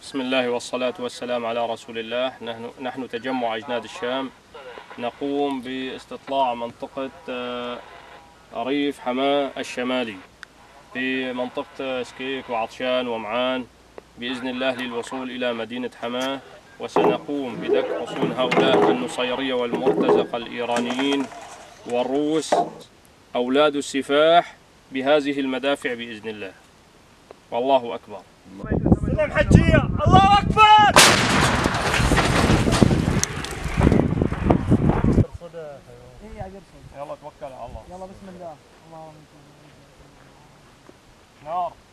بسم الله والصلاة والسلام على رسول الله. نحن تجمع أجناد الشام نقوم باستطلاع منطقة ريف حماة الشمالي في منطقة سكيك وعطشان ومعان بإذن الله للوصول إلى مدينة حماة، وسنقوم بدك حصون هؤلاء النصيرية والمرتزقة الإيرانيين والروس أولاد السفاح بهذه المدافع بإذن الله. والله أكبر. سلام حجية، الله أكبر. يلا توكل على الله. يلا بسم الله. نار.